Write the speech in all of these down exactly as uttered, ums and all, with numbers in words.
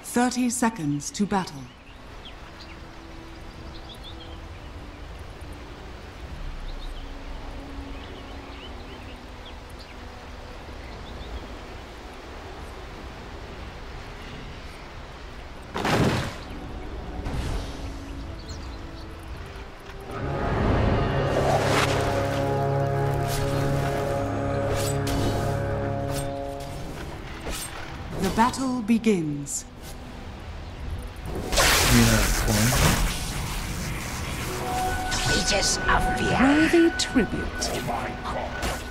Thirty seconds to battle. The battle begins. Aegis of fear. Worthy tribute. Divine call.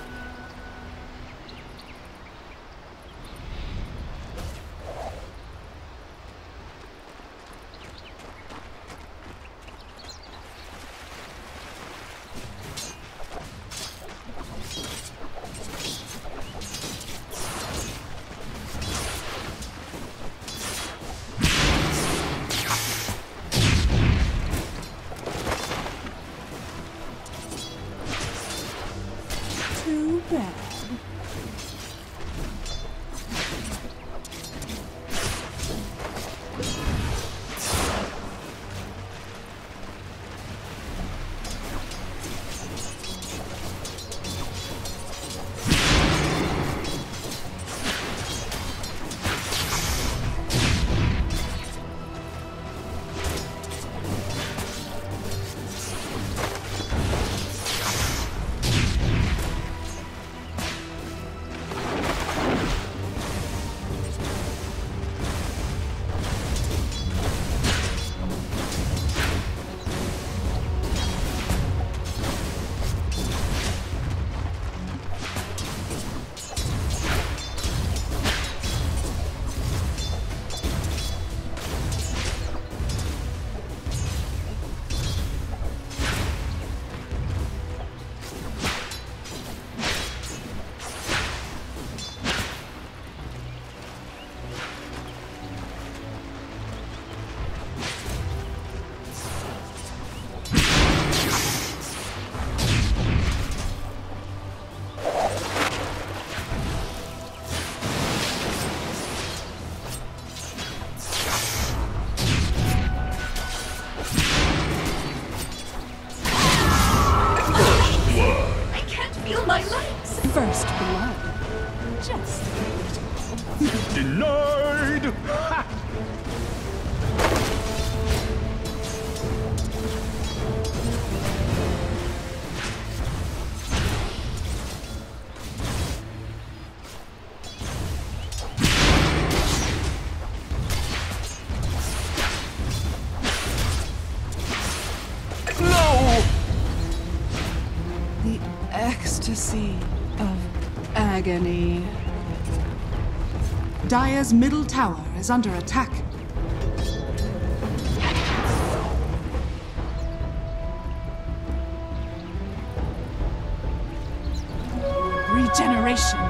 Too bad. First blood. Just a little. Denied! Ha! No! The ecstasy of agony. Dire's middle tower is under attack. Regeneration.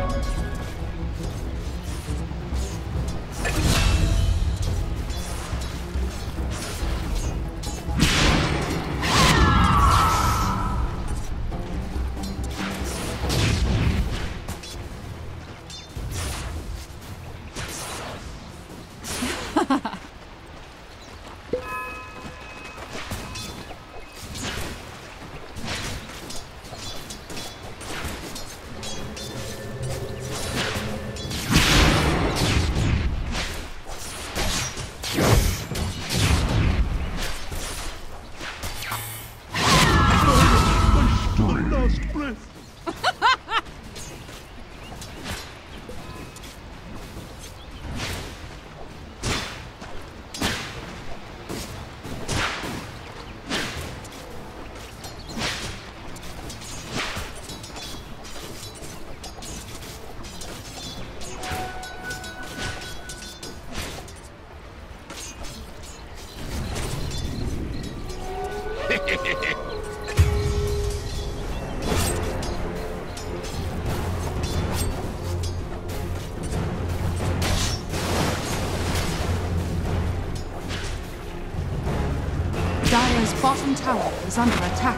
Dire's bottom tower is under attack.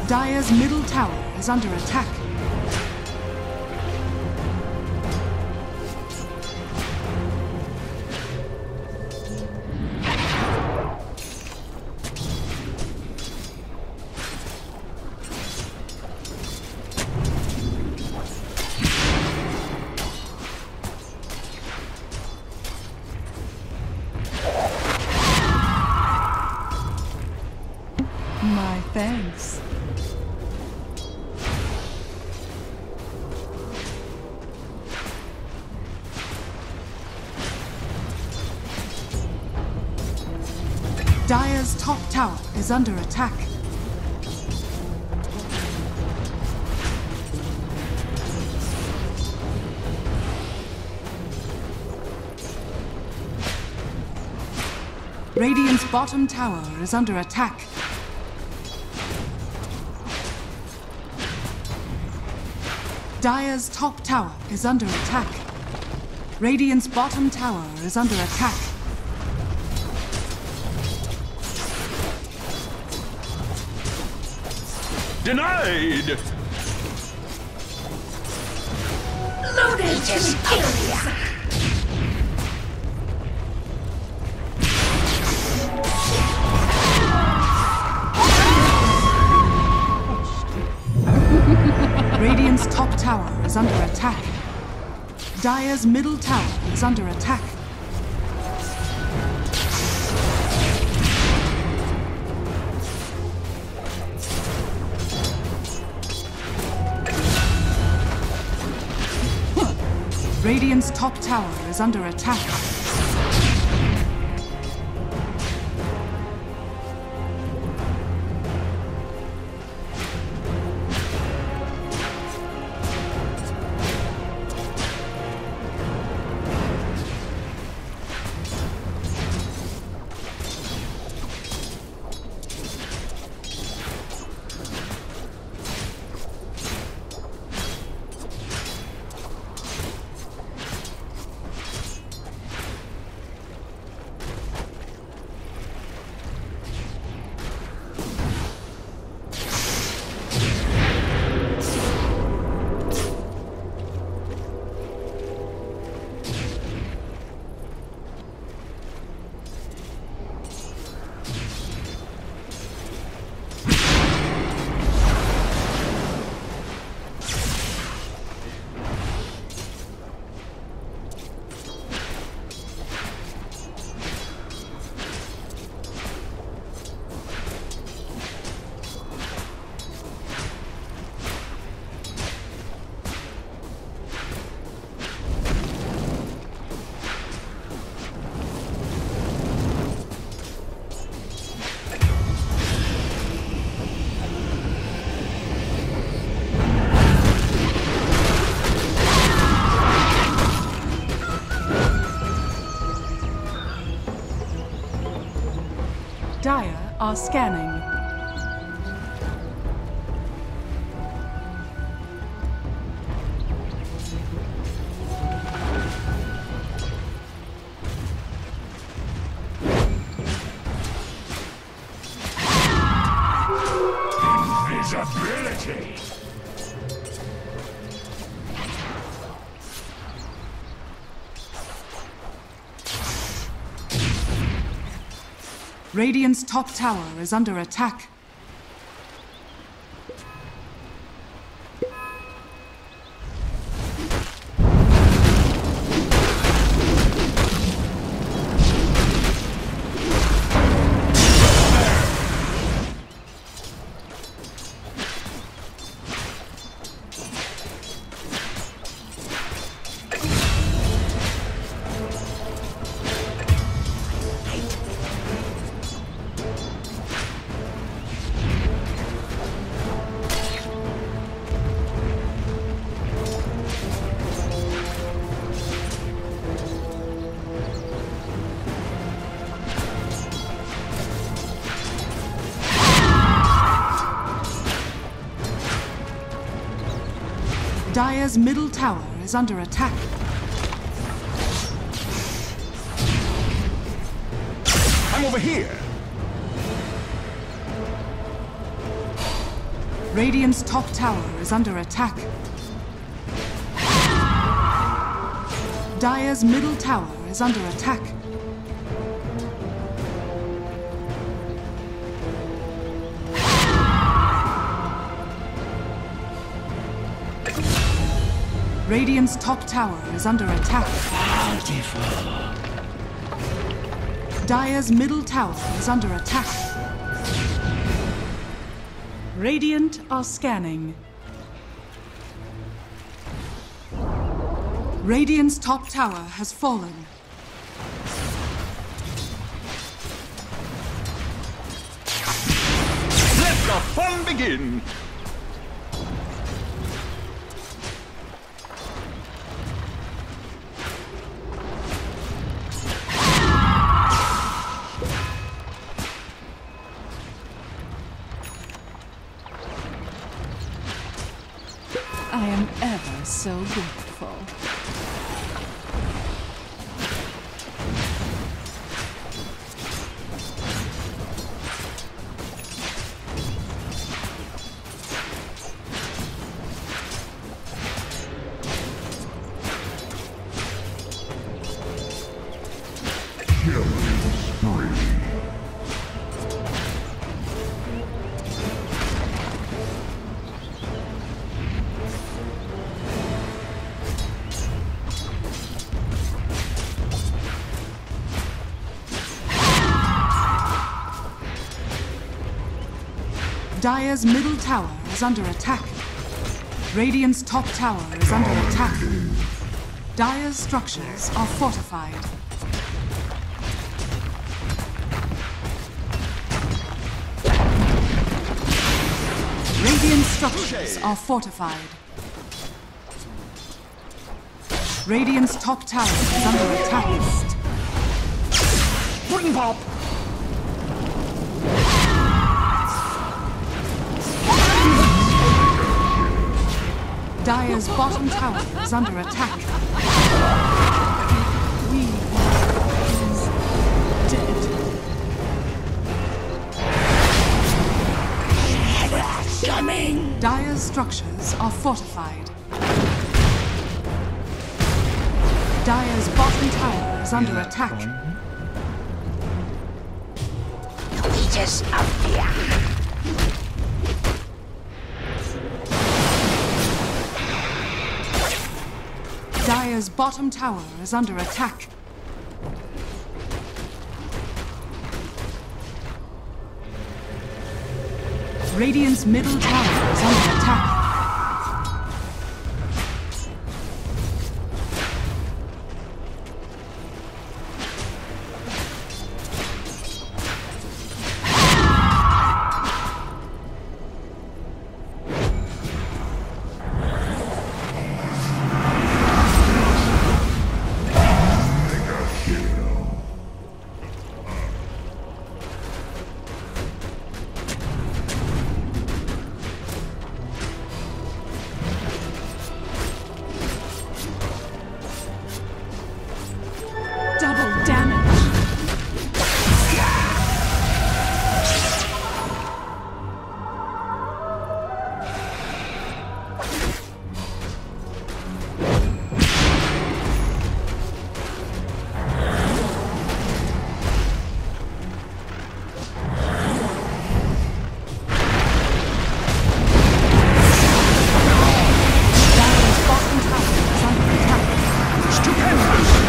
Dire's middle tower is under attack. My thanks. Dire's top tower is under attack. Radiant's bottom tower is under attack. Dire's top tower is under attack. Radiant's bottom tower is under attack. Denied! Loaded to area. Radiant's top tower is under attack. Dire's middle tower is under attack. Radiant's top tower is under attack. Dire are scanning. Invisibility! Radiant's top tower is under attack. Dire's middle tower is under attack. I'm over here! Radiant's top tower is under attack. Dire's middle tower is under attack. Radiant's top tower is under attack. Beautiful. Dire's middle tower is under attack. Radiant are scanning. Radiant's top tower has fallen. Let the fun begin! I am ever so grateful. Dire's middle tower is under attack. Radiant's top tower is under attack. Dire's structures are fortified. Radiant structures are fortified. Radiant's top tower is under attack. Pudding pop! Dire's bottom tower is under attack. We is dead. Coming! Dire's structures are fortified. Dire's bottom tower is under attack. Leeches of fear. Dire's bottom tower is under attack. Radiant's middle tower is under attack. Double damage. Dire's bottom tower is under attack. Stupendous!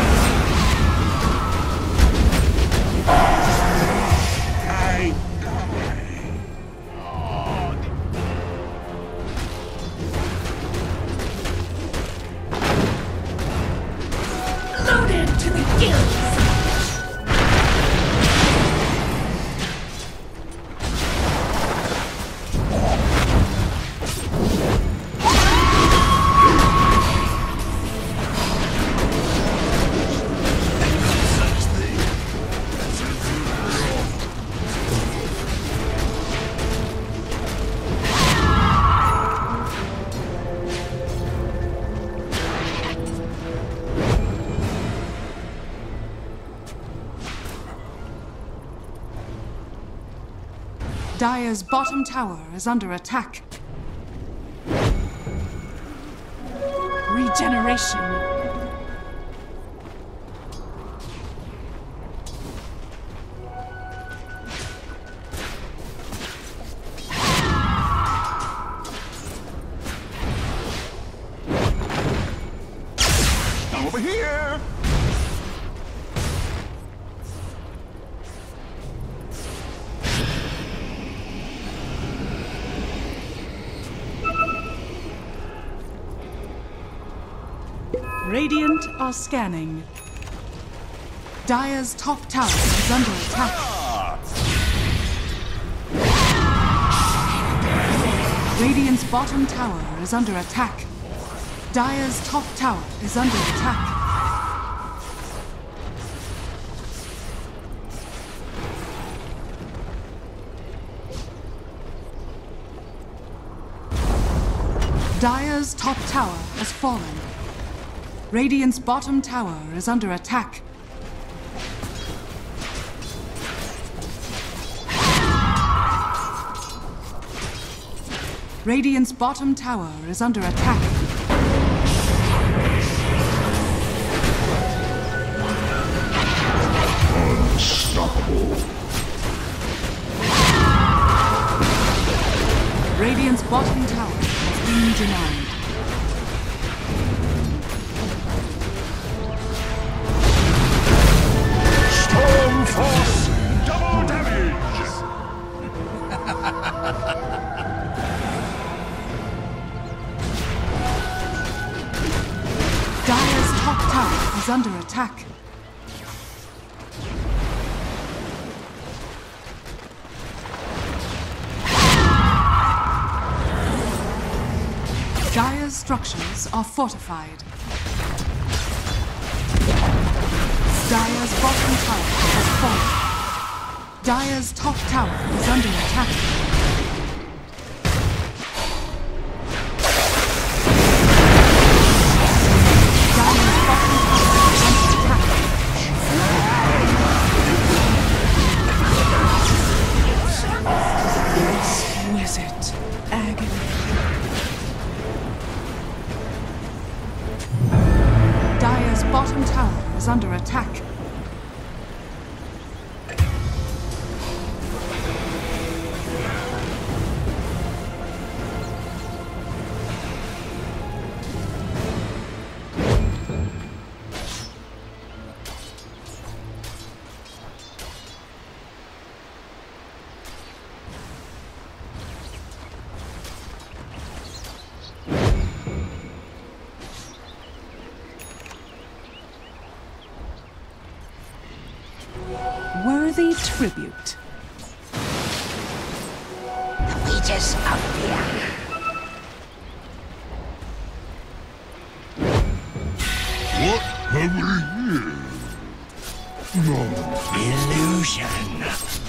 I Loaded to the gills. Dire's bottom tower is under attack. Regeneration. Over here! Radiant are scanning. Dire's top tower is under attack. Radiant's bottom tower is under attack. Dire's top tower is under attack. Dire's top tower has fallen. Radiant's bottom tower is under attack. Radiant's bottom tower is under attack. Unstoppable. Radiant's bottom tower has been denied. Storm Force! Double damage! Dire's top tower is under attack. Dire's structures are fortified. Dire's bottom tower has fallen. Dire's top tower is under attack. Dire's bottom tower is under attack. Exquisite agony. Dire's bottom tower is under attack. Worthy tribute. The Aegis of fear. What have we here? No. Illusion.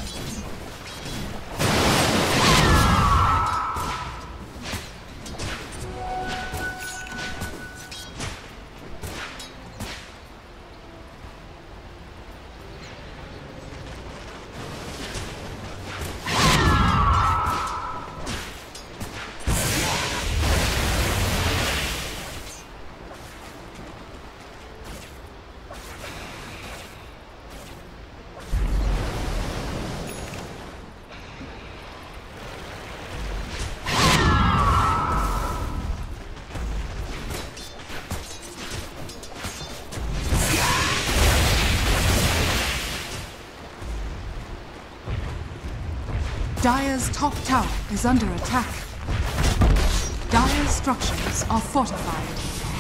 Dire's top tower is under attack. Dire's structures are fortified.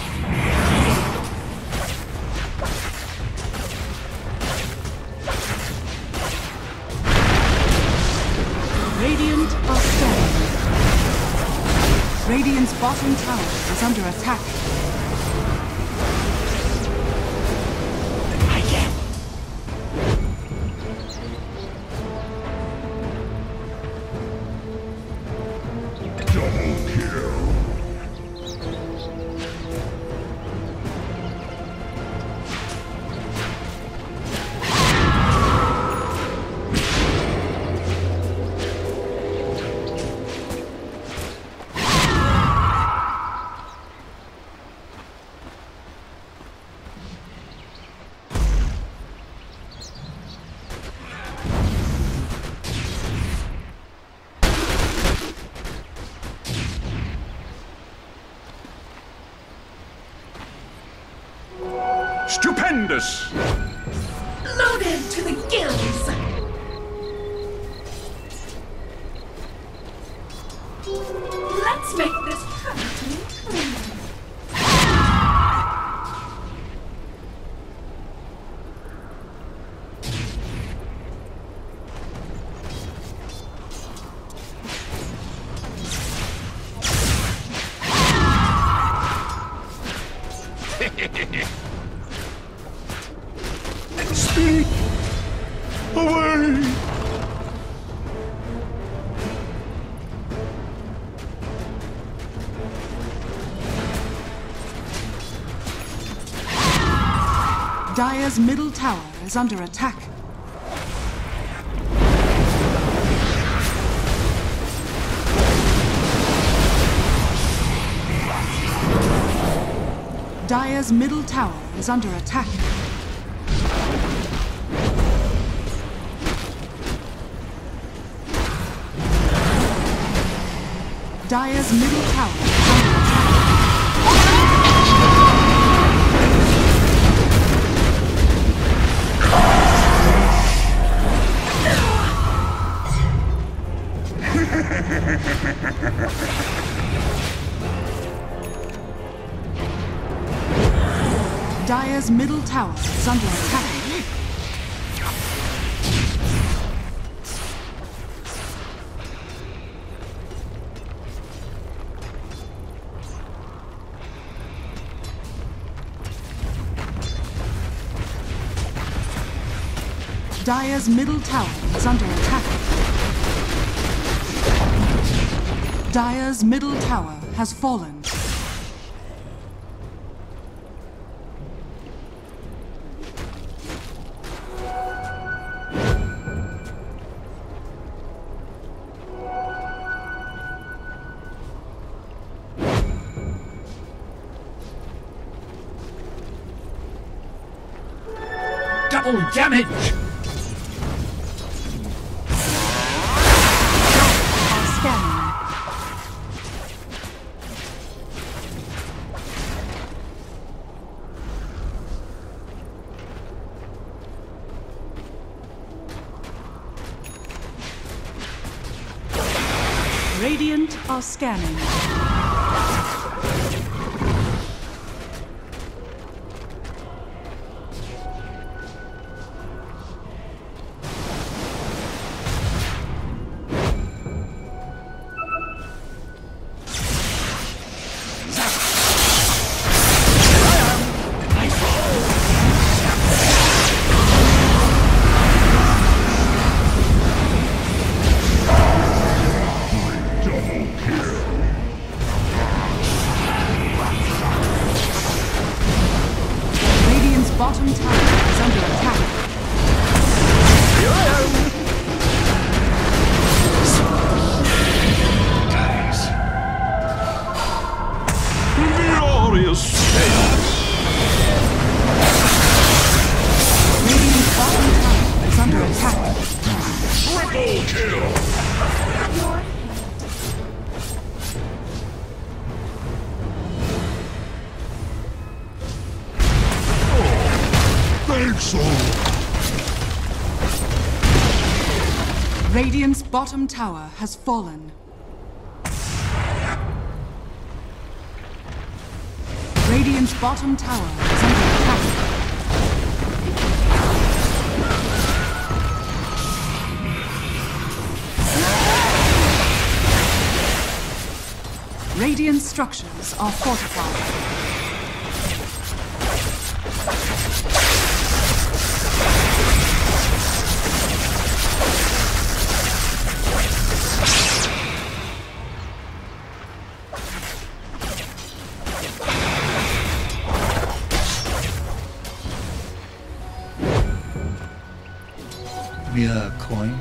Radiant are scanning. Radiant's bottom tower is under attack. Tremendous! Loaded to the gills! Let's make this party Speak away! Dire's middle tower is under attack. Dire's middle tower is under attack. Dire's middle tower is under attack. Dire's middle tower is under attack. Dire's middle tower is under attack. Dire's middle tower has fallen. Double damage! Scanning. Radiant are scanning. Bottom tower is under attack. Here I am! Glorious chaos! Radiant's bottom tower is under attack. Triple kill! Thanks all! Radiant's bottom tower has fallen. Radiant's bottom tower is under attack. Radiant structures are fortified. Mere coin?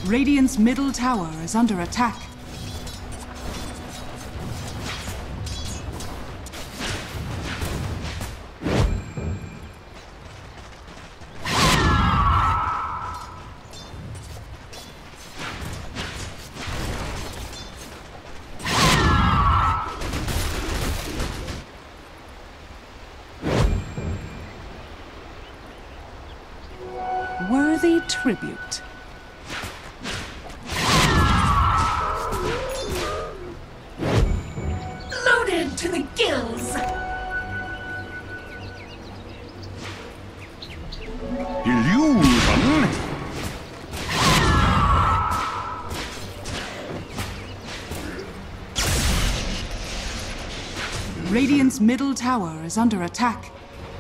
Radiant's middle tower is under attack. Worthy tribute. Loaded to the gills! Illusion? Radiant's middle tower is under attack.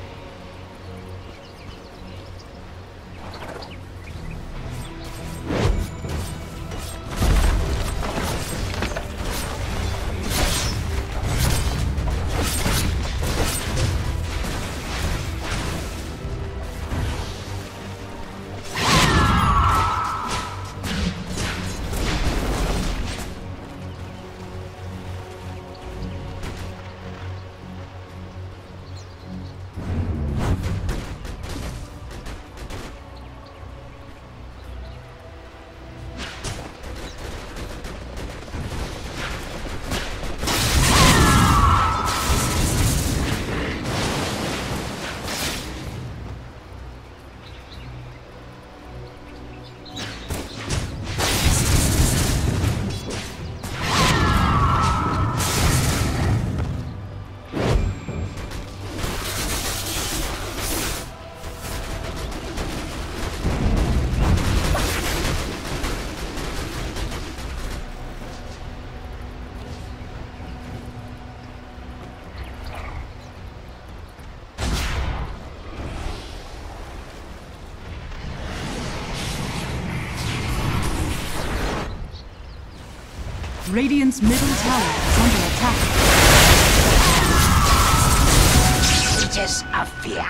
Radiant's middle tower is under attack. Aegis of fear.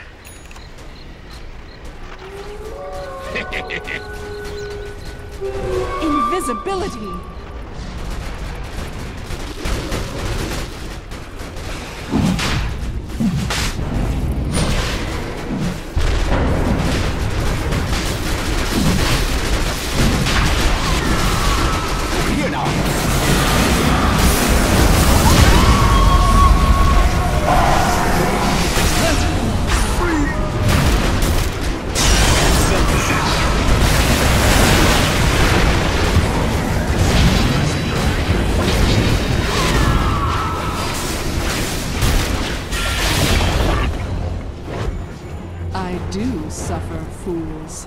Invisibility. I do suffer fools.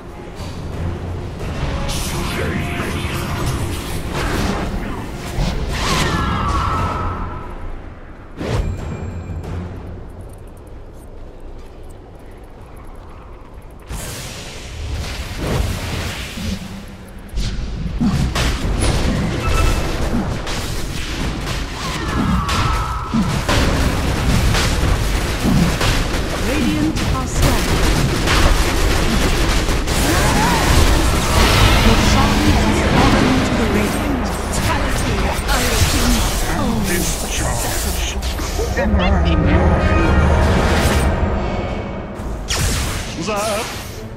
Radiant are strong. Your song has fallen to the radiant. That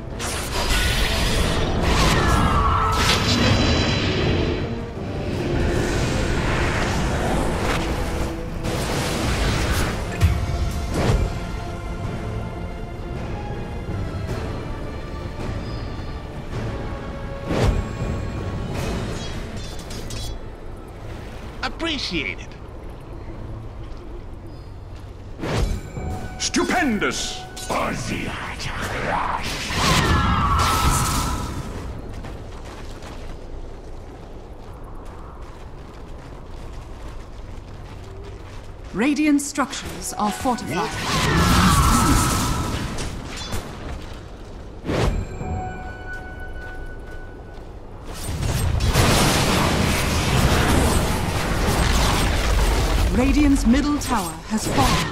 Appreciated. stupendous. Radiant structures are fortified. Radiant's middle tower has fallen.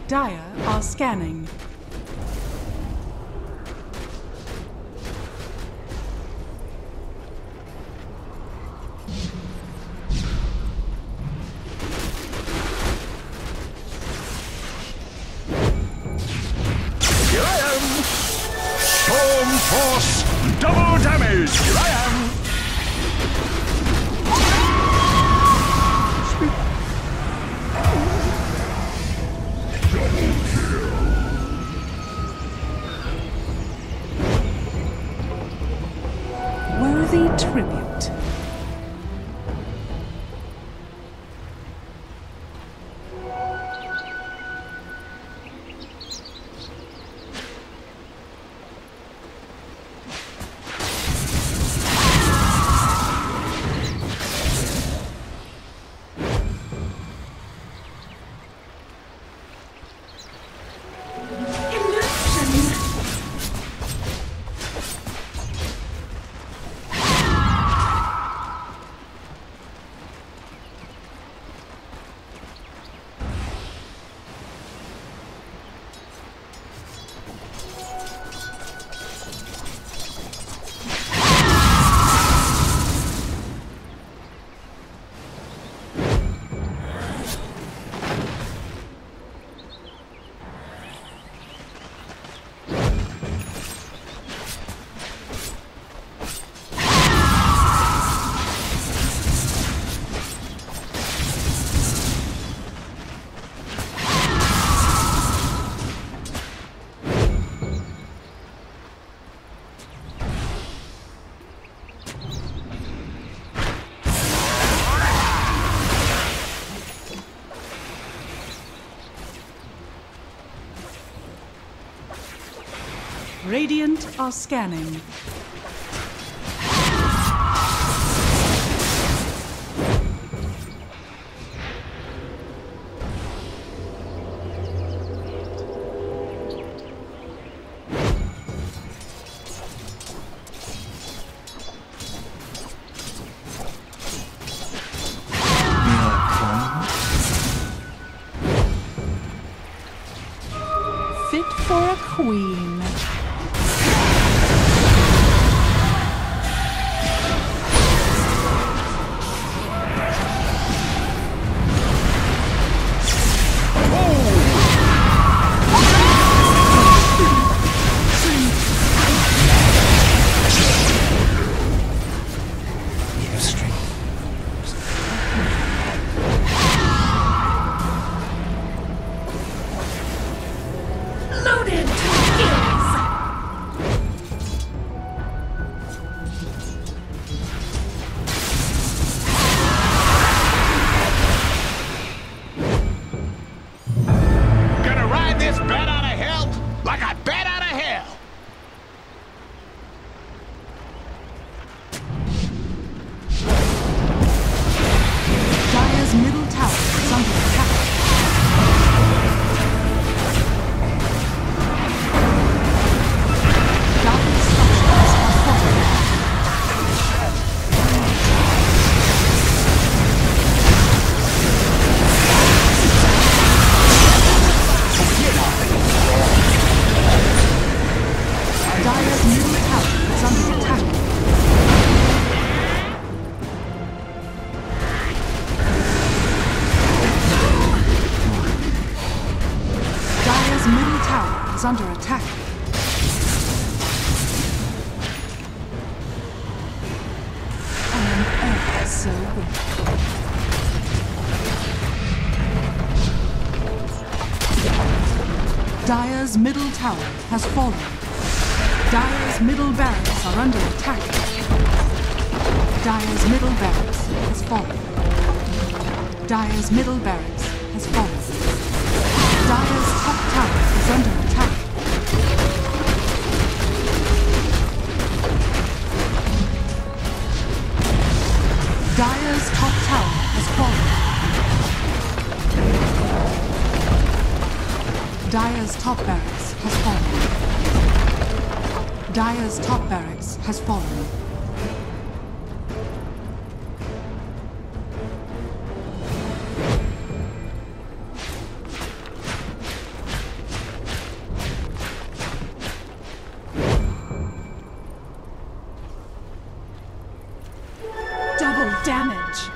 Dire are scanning. Here I am! Storm Force! Double damage! Here I am! Worthy tribute. Radiant are scanning. Fit for a queen. Loaded to the gills! Gonna ride this bat out of hell like a bat out of hell! Dire's middle tower is under attack. Dire's structures are fortified. Dire's middle tower is under attack. Dire's middle tower is under attack. I am ever so good. Dire's middle tower has fallen. Dire's middle barracks are under attack. Dire's middle barracks has fallen. Dire's middle barracks has fallen. Dire's top tower is under attack. Dire's top tower has fallen. Dire's top barracks has fallen. Dire's top barracks has fallen. damage.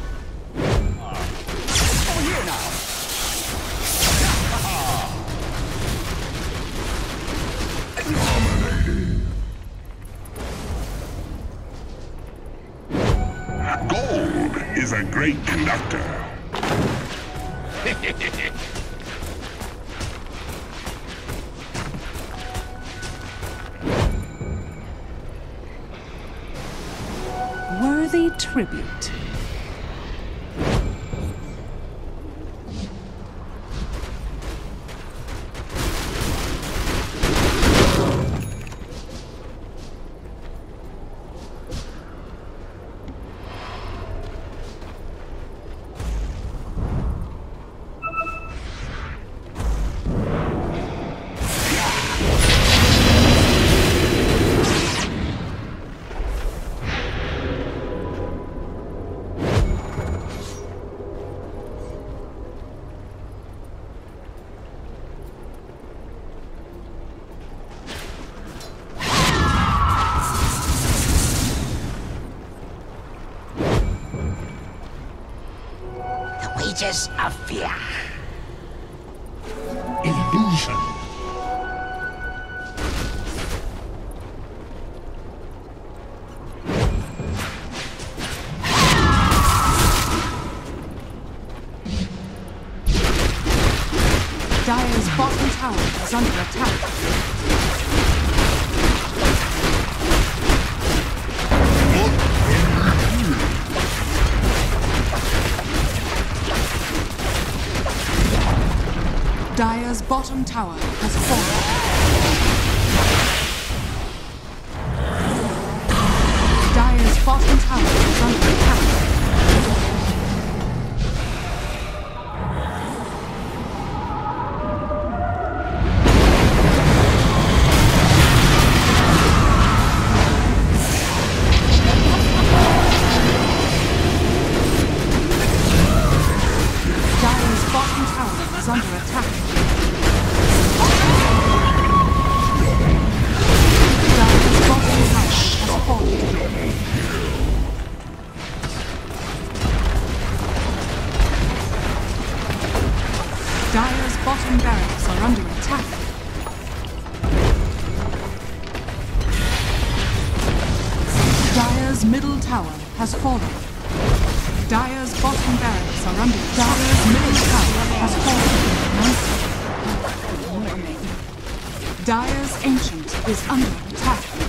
Oh, here now. Gold is a great conductor. Worthy tribute. Wages of fear. Illusion. Dire's bottom tower is under attack. Dire's bottom tower has fallen. Dire's bottom tower is under attack. Dire's bottom tower is under attack. Dire's bottom barracks are under attack. Dire's middle tower has fallen. Dire's bottom barracks are under attack. Dire's middle tower has fallen. Dire's ancient is under attack.